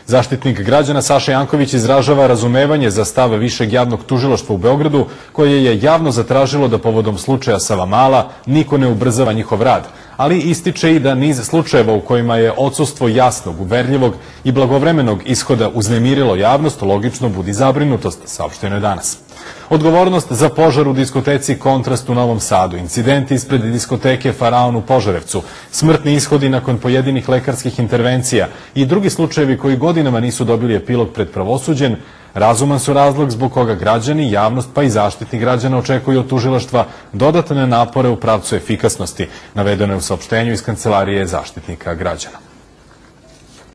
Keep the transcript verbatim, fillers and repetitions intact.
Zaštitnik građana Saša Janković izražava razumevanje za stav Višeg javnog tužilaštva u Beogradu, koje je javno zatražilo da povodom slučaja Savamala niko ne ubrzava njihov rad, ali ističe i da niz slučajeva u kojima je odsustvo jasnog, uverljivog i blagovremenog ishoda uznemirilo javnost logično budi zabrinutost, saopšteno je danas. Odgovornost za požar u diskoteci Kontrast u Novom Sadu, incidenti ispred diskoteke Faraon u Požarevcu, smrtni ishodi nakon pojedinih lekarskih intervencija i drugi slučajevi koji godinama nisu dobili epilog pred pravosuđem, razuman su razlog zbog koga građani, javnost pa i Zaštitnik građana očekuju od tužilaštva dodatne napore u pravcu efikasnosti, navedeno je u saopštenju iz Kancelarije Zaštitnika građana.